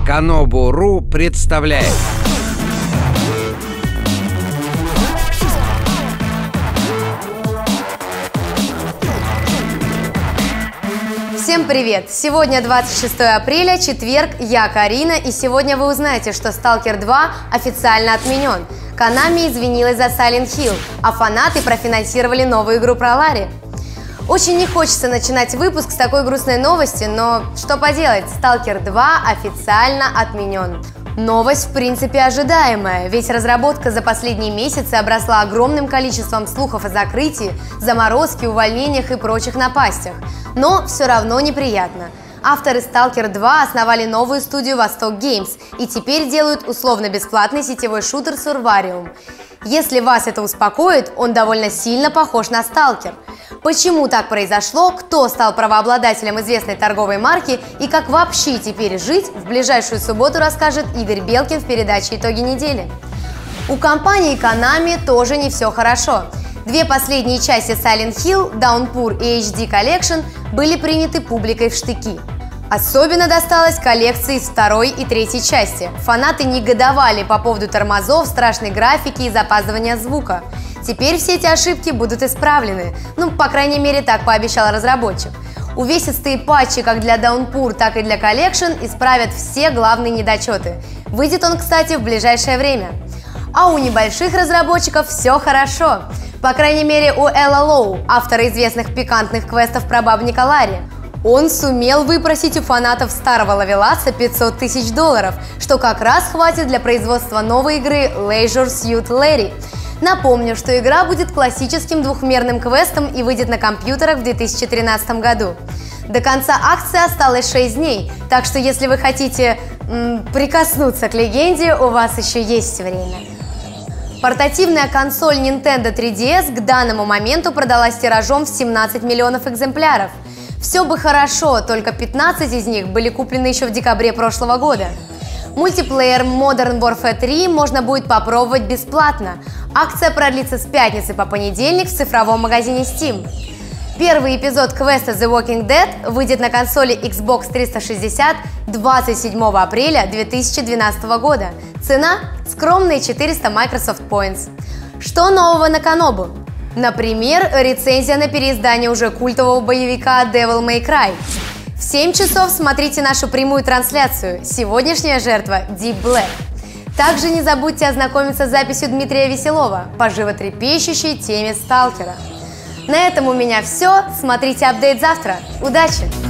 Kanobu.ru представляет. Всем привет! Сегодня 26 апреля, четверг, я Карина, и сегодня вы узнаете, что Stalker 2 официально отменен. Konami извинилась за Silent Hill, а фанаты профинансировали новую игру про Ларри. Очень не хочется начинать выпуск с такой грустной новости, но что поделать, Stalker 2 официально отменен. Новость в принципе ожидаемая, ведь разработка за последние месяцы обросла огромным количеством слухов о закрытии, заморозке, увольнениях и прочих напастях. Но все равно неприятно. Авторы Stalker 2 основали новую студию Восток Games и теперь делают условно-бесплатный сетевой шутер Survarium. Если вас это успокоит, он довольно сильно похож на Stalker. Почему так произошло, кто стал правообладателем известной торговой марки и как вообще теперь жить, в ближайшую субботу расскажет Игорь Белкин в передаче «Итоги недели». У компании Konami тоже не все хорошо. Две последние части Silent Hill, Downpour и HD Collection были приняты публикой в штыки. Особенно досталось коллекции из второй и третьей части. Фанаты негодовали по поводу тормозов, страшной графики и запаздывания звука. Теперь все эти ошибки будут исправлены, по крайней мере, так пообещал разработчик. Увесистые патчи как для Downpour, так и для Collection исправят все главные недочеты. Выйдет он, кстати, в ближайшее время. А у небольших разработчиков все хорошо. По крайней мере, у Элла Лоу, автора известных пикантных квестов про бабника Ларри. Он сумел выпросить у фанатов старого Ловеласа $500 тысяч, что как раз хватит для производства новой игры Leisure Suit Larry. Напомню, что игра будет классическим двухмерным квестом и выйдет на компьютерах в 2013 году. До конца акции осталось 6 дней, так что если вы хотите прикоснуться к легенде, у вас еще есть время. Портативная консоль Nintendo 3DS к данному моменту продалась тиражом в 17 миллионов экземпляров. Все бы хорошо, только 15 из них были куплены еще в декабре прошлого года. Мультиплеер Modern Warfare 3 можно будет попробовать бесплатно. Акция продлится с пятницы по понедельник в цифровом магазине Steam. Первый эпизод квеста The Walking Dead выйдет на консоли Xbox 360 27 апреля 2012 года. Цена – скромные 400 Microsoft Points. Что нового на Kanobu? Например, рецензия на переиздание уже культового боевика Devil May Cry. В 7 часов смотрите нашу прямую трансляцию. Сегодняшняя жертва – Deep Black. Также не забудьте ознакомиться с записью Дмитрия Веселова по животрепещущей теме Сталкера. На этом у меня все. Смотрите апдейт завтра. Удачи!